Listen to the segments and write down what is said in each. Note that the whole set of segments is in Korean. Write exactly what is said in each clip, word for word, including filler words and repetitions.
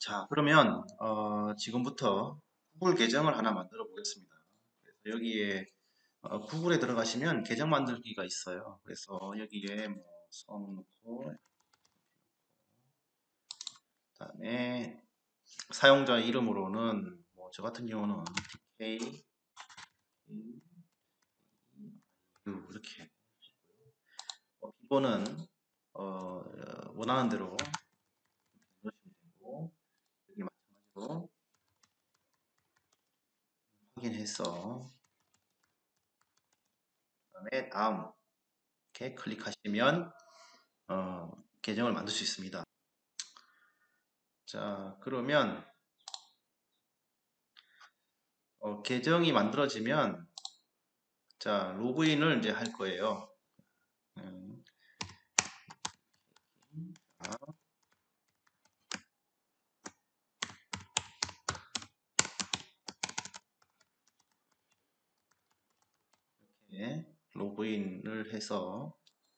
자, 그러면 어, 지금부터 구글 계정을 하나 만들어 보겠습니다. 그래서 여기에 어, 구글에 들어가시면 계정 만들기가 있어요. 그래서 여기에 뭐 성 넣고 그다음에 사용자 이름으로는 뭐 저 같은 경우는 디케이 이렇게 어, 비번은 어, 원하는 대로 넣으시면 되고 여기 마찬가지로 확인해서 그다음에 다음 이렇게 클릭하시면 어, 계정을 만들 수 있습니다. 자, 그러면 어, 계정이 만들어지면 자, 로그인을 이제 할 거예요. 음, 자, 이렇게 로그인을 해서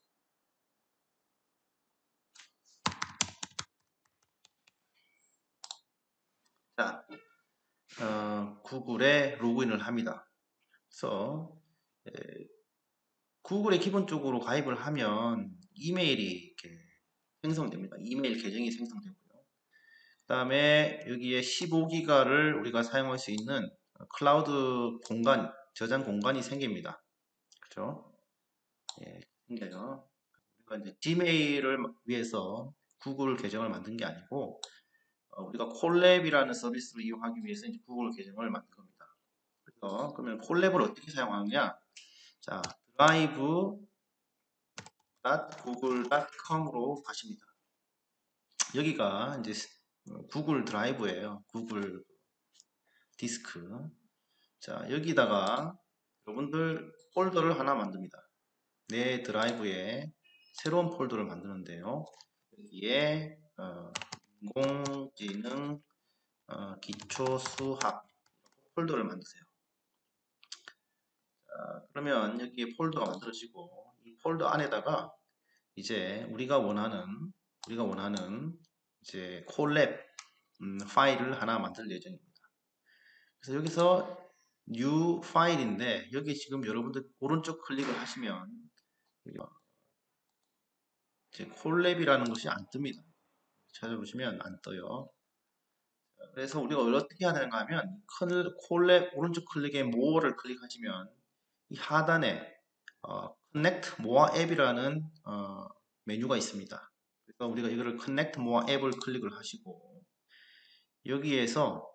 자, 어, 구글에 로그인을 합니다. 그래서 에, 구글에 기본적으로 가입을 하면 이메일이 이렇게 생성됩니다. 이메일 계정이 생성되고요. 그 다음에 여기에 십오 기가를 우리가 사용할 수 있는 클라우드 공간, 저장 공간이 생깁니다. 그죠? 예, 생겨요. 우리가 이제 지메일을 위해서 구글 계정을 만든 게 아니고 어, 우리가 콜랩이라는 서비스를 이용하기 위해서 이제 구글 계정을 만든 겁니다. 그래서 그러면 콜랩을 어떻게 사용하느냐? 자, 드라이브 구글 닷 컴으로 가십니다. 여기가 이제 구글 드라이브예요. 구글 디스크. 자, 여기다가 여러분들 폴더를 하나 만듭니다. 내 드라이브에 새로운 폴더를 만드는데요. 여기에 어, 인공지능 어, 기초 수학 폴더를 만드세요. 자, 그러면 여기 폴더가 만들어지고 이 폴더 안에다가 이제 우리가 원하는 우리가 원하는 이제 콜랩 음, 파일을 하나 만들 예정입니다. 그래서 여기서 new 파일인데 여기 지금 여러분들 오른쪽 클릭을 하시면 이제 콜랩이라는 것이 안 뜹니다. 찾아보시면 안 떠요. 그래서 우리가 어떻게 해야 되는가 하면 콜랩 오른쪽 클릭에 more를 클릭하시면 이 하단에 어, connect more app이라는 어, 메뉴가 있습니다. 그래서 우리가 이거를 connect more app을 클릭을 하시고 여기에서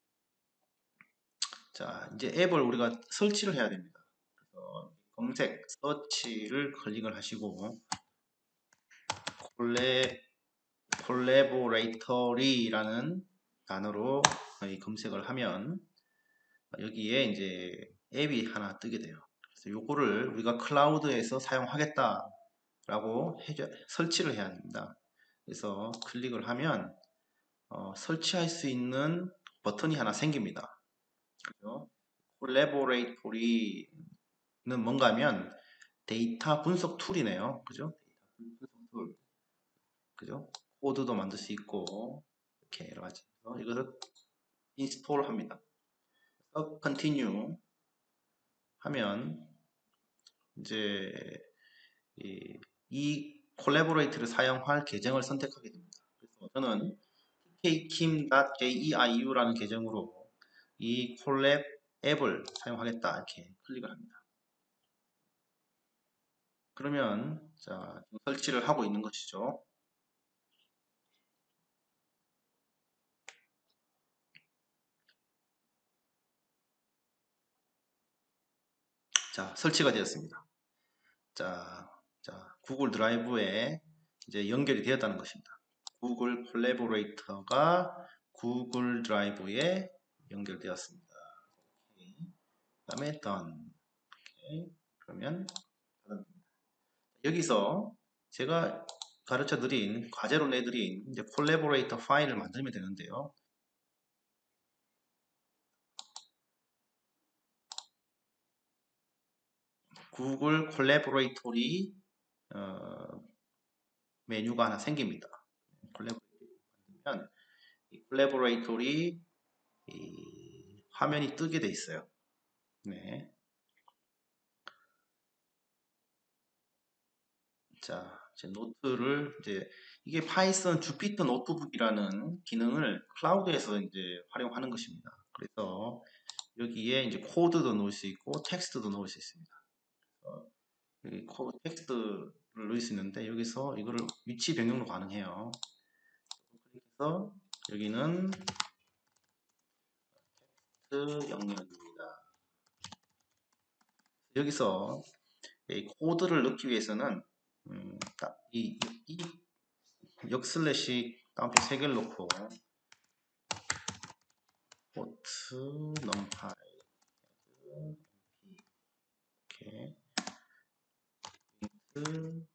자 이제 앱을 우리가 설치를 해야 됩니다. 그래서 검색 서치를 클릭을 하시고 콜레, 콜레보레이터리라는 단어로 검색을 하면 여기에 이제 앱이 하나 뜨게 돼요. 그래서 요거를 우리가 클라우드에서 사용하겠다 라고 해줘, 설치를 해야 합니다. 그래서 클릭을 하면 어, 설치할 수 있는 버튼이 하나 생깁니다. 그죠? 콜라보레이토리는 뭔가 하면 데이터 분석 툴이네요. 그죠? 데이터 분석 툴. 그죠? 코드도 만들 수 있고 이렇게 여러 가지. 이것을 인스톨 합니다. 그래서 continue 하면 이제 이, 이 콜라보레이트를 사용할 계정을 선택하게 됩니다. 그래서 저는 티케이킴.jeiu라는 계정으로 이 콜랩 앱을 사용하겠다 이렇게 클릭을 합니다. 그러면 자 설치를 하고 있는 것이죠. 자 설치가 되었습니다. 자, 자 구글 드라이브에 이제 연결이 되었다는 것입니다. 구글 콜라보레이터가 구글 드라이브에 연결되었습니다. 그 다음에 done. 오케이. 그러면 여기서 제가 가르쳐 드린 과제로 내드린 이제 콜라보레이터 파일을 만들면 되는데요. 구글 콜라보레이터리 어, 메뉴가 하나 생깁니다. 콜라보레이터 만들면 콜라보레이터리 화면이 뜨게 돼 있어요. 네. 자, 제 노트를 이제 이게 파이썬 주피터 노트북이라는 기능을 클라우드에서 이제 활용하는 것입니다. 그래서 여기에 이제 코드도 넣을 수 있고 텍스트도 넣을 수 있습니다. 어, 여기 코 텍스트를 넣을 수 있는데 여기서 이거를 위치 변경도 가능해요. 그래서 여기는 텍스트 영역입니다. 여기서 이 코드를 넣기 위해서는 음, 이, 이 역슬래시 다운표 세 개를 놓고 포트 넘파이 이렇게 링크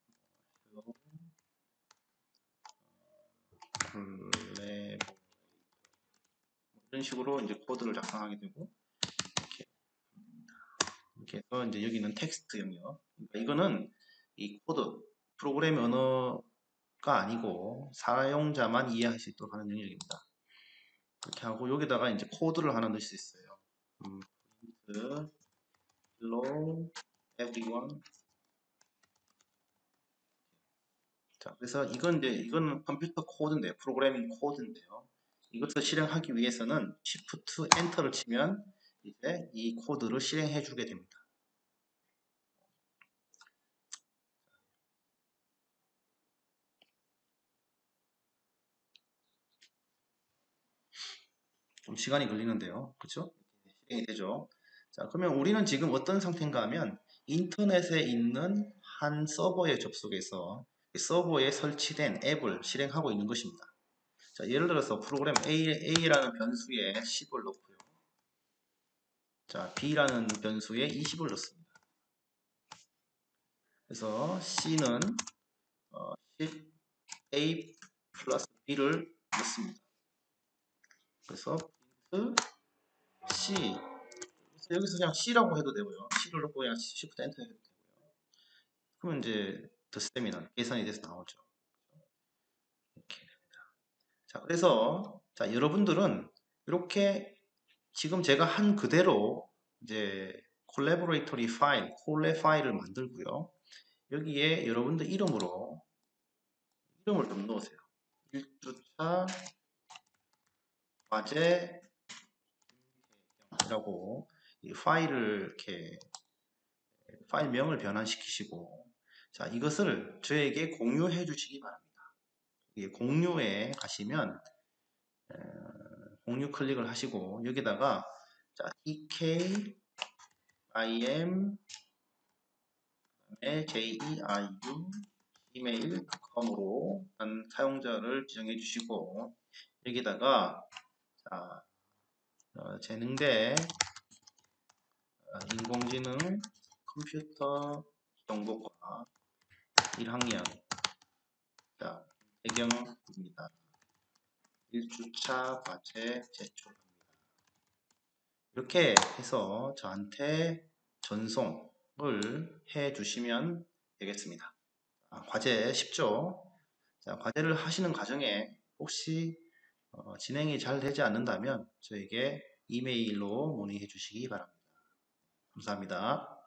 콜레보 이런 식으로 이제 코드를 작성하게 되고 이렇게 이렇게 해서 이제 여기는 텍스트 영역. 그러니까 이거는 이 코드 프로그램 언어가 아니고 사용자만 이해할 수 있도록 하는 영역입니다. 이렇게 하고 여기다가 이제 코드를 하나 넣을 수 있어요. 음, hello everyone. 자, 그래서 이건 이제 이건 컴퓨터 코드인데요. 프로그래밍 코드인데요. 이것을 실행하기 위해서는 Shift Enter를 치면 이제 이 코드를 실행해 주게 됩니다. 좀 시간이 걸리는데요. 그렇죠? 실행이 되죠. 자, 그러면 우리는 지금 어떤 상태인가 하면 인터넷에 있는 한 서버에 접속해서 서버에 설치된 앱을 실행하고 있는 것입니다. 자, 예를 들어서 프로그램 A, A라는 변수에 십을 넣고요. 자, B라는 변수에 이십을 넣습니다. 그래서 C는 어, 십 A 플러스 B를 넣습니다. 그래서 print C 여기서 그냥 C라고 해도 되고요. C를 넣고 그냥 Shift Enter 해도 되고요. 그러면 이제 덧셈이나 계산이 돼서 나오죠. 이렇게 됩니다. 자, 그래서 자, 여러분들은 이렇게 지금 제가 한 그대로 이제 콜라보레이터리 파일, 콜레 파일을 만들고요. 여기에 여러분들 이름으로 이름을 좀 넣으세요. 일 주차 과제 이라고 이 파일을 이렇게 파일명을 변환시키시고 자 이것을 저에게 공유해 주시기 바랍니다. 공유에 가시면 공유 클릭을 하시고 여기다가 자 ek im jeru gmail 닷컴으로 사용자를 지정해 주시고 여기다가 자, 어, 재능대 어, 인공지능 컴퓨터 정보과 일 학년 자, 배경입니다. 일 주차 과제 제출합니다. 이렇게 해서 저한테 전송을 해 주시면 되겠습니다. 아, 과제 쉽죠? 자, 과제를 하시는 과정에 혹시 어, 진행이 잘 되지 않는다면 저에게 이메일로 문의해 주시기 바랍니다. 감사합니다.